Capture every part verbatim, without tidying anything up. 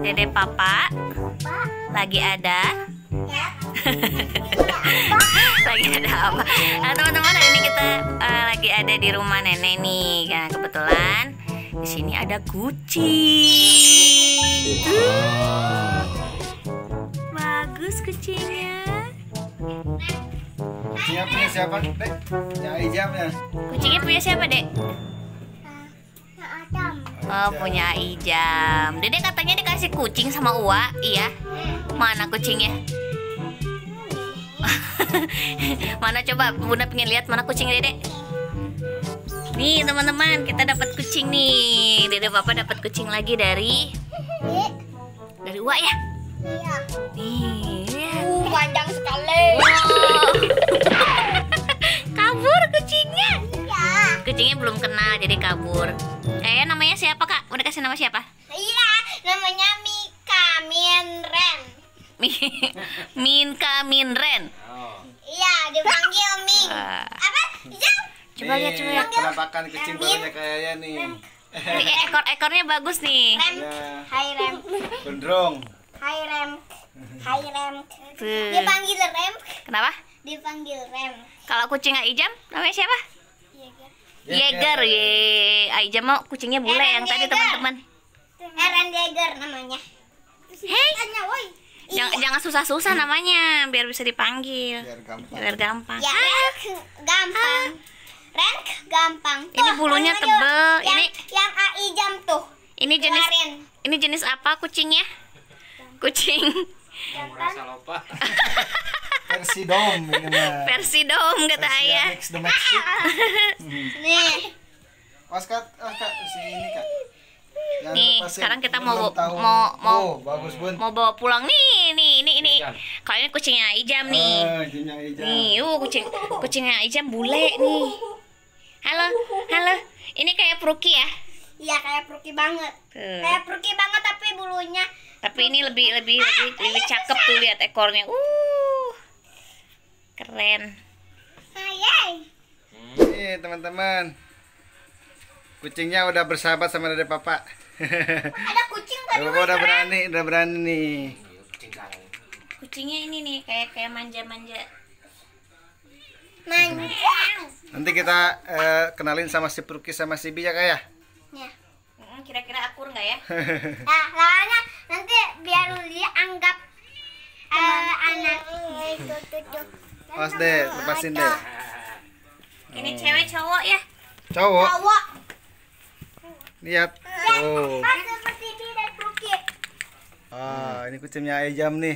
Dede Papa lagi ada lagi ada apa? Nah, teman-teman, hari ini kita uh, lagi ada di rumah nenek nih. Nah, kebetulan di sini ada kucing. Uh, bagus kucingnya. Kucingnya punya siapa, Dek? Punya Ijam ya? Kucingnya punya siapa, Dek? Oh, punya Ijam. Dede katanya dikasih kucing sama Uwa. Iya. Mana kucingnya? Mana coba Bunda pengen lihat mana kucing Dede. Nih teman-teman, kita dapat kucing nih. Dede Papa dapat kucing lagi dari dari Uwa ya. Iya. Nih, lihat. Uh, panjang sekali. Wow. Kabur kucingnya. Iya. Kucingnya belum kenal jadi kabur. Eh, namanya siapa, Kak? Udah kasih nama siapa? Iya, namanya Mika Minren. Minka Minren. Iya, dipanggil Ming. Uh, Apa? Jam? coba lihat, coba lihat. Penampakan kucing barunya kayaknya nih. Ini ekor-ekornya bagus nih. Rem. Ya. Hai Rem. Gondrong. Hai Rem. Hai Rem. Tuh. Dipanggil Rem. Kenapa? Dipanggil Rem. Kalau kucing Aijam namanya siapa? Iya, Yeager. Ye. Aijam mau kucingnya bule Eren yang tadi Yeager. teman-teman. Eren Jaeger namanya. Hei. woi. Jangan, jangan susah-susah namanya biar bisa dipanggil. Biar gampang. Biar gampang. Ya, Renk gampang. Renk gampang. Ini bulunya bulunya tebel. Yang, Ini yang A I jam tuh. ini jenis Keluarin. ini jenis apa kucingnya? Kucing Merasa lupa. Versi dom ini mah. versi dom kata Versi ayah. mix domestic. Nih. Oscar, Oscar si ini Kak. Yang Nih, lepasin. sekarang kita Ini mau- belum tahu. mau- mau- Oh, bagus Bun. Mau bawa pulang nih, nih, ini ini. Kalau ini kucingnya Aijam nih. Ah, kucingnya Ijam. Nih, uh kucing kucingnya Aijam bule nih. Halo, halo. Ini kayak Pruki ya? Iya, kayak Pruki banget. Tuh. Kayak Pruki banget tapi bulunya. Tapi ini lebih lebih lebih, lebih cakep tuh, lihat ekornya. Uh. Keren. Ayai. Nih, teman-teman. Kucingnya udah bersahabat sama Dede Papa. Ada kucing tadi. Dede Papa udah berani, udah berani nih. Kucingnya ini nih kayak kayak manja-manja. Manjang. Nanti kita eh, kenalin sama si Pruki sama si Bi ya Kak ya. Ya. Hmm, kira-kira akur nggak ya? Nah, lawannya nanti biar dia anggap eh, anak. Awas deh, lepasin deh. Ini cewek cowok ya? Cowok, Cowok. lihat. Tuh. Pas seperti Bi dan Pruki. Ah, ini kucingnya Ijam nih.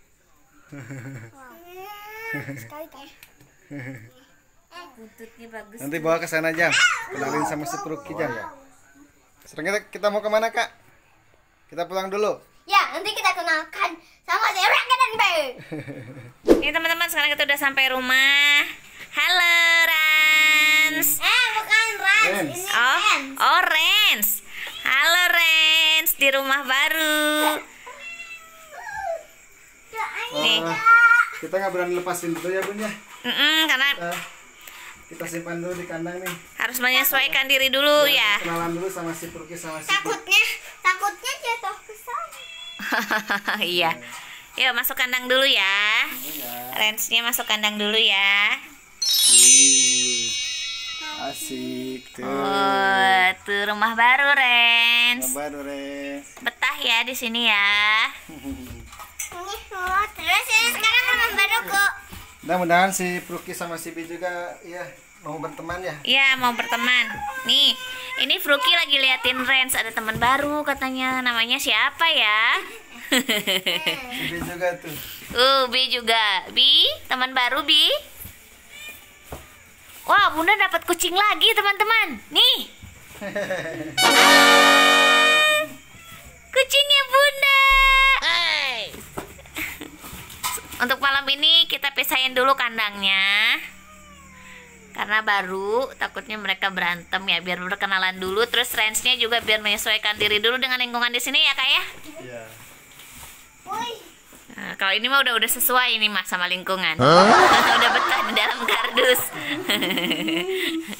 Sekali teh. Buntutnya bagus. Nanti bawa ke sana Jam. Kenalin sama si Pruki Jam. Sekarang kita, kita mau kemana Kak? Kita pulang dulu. Ya, nanti kita kenalkan sama si Raka dan Be. Ini teman-teman, sekarang kita udah sampai rumah. Halo Rans. Eh, bukan Rans, Rans. ini Oh, Rans. oh Rans. Halo Rans di rumah baru. Nih. Ah, kita nggak berani lepasin dulu ya Bun ya. Mm-mm, karena Kita, kita simpan dulu di kandang nih. harus menyesuaikan diri dulu ya. Kenalan dulu sama si Pruki sama si Bi. Takutnya, takutnya jatuh ke sana. Iya. Yuk masuk kandang dulu ya. Ya. Rensnya masuk kandang dulu ya. Ih, asik tuh. Oh, tuh rumah baru Rens. Baru Re. Betah ya di sini ya. Ini oh, terus ini sekarang rumah baru kok. Mudah-mudahan si Pruki sama si Bi juga ya mau berteman ya. Iya mau berteman. Nih, ini Fruki lagi liatin Rens, ada teman baru katanya. Namanya siapa ya? Si Bi juga tuh. Uh, Bi juga. Bi, teman baru Bi. Wah, Bunda dapat kucing lagi teman-teman. Nih. Kucingnya Bunda. Untuk malam ini kita pisahin dulu kandangnya. Karena baru, takutnya mereka berantem ya, biar berkenalan dulu. Terus Rensnya juga biar menyesuaikan diri dulu dengan lingkungan di sini ya Kak ya. Iya. Woi, Nah, kalau ini mah udah udah sesuai ini mah sama lingkungan. Udah betah di dalam kardus.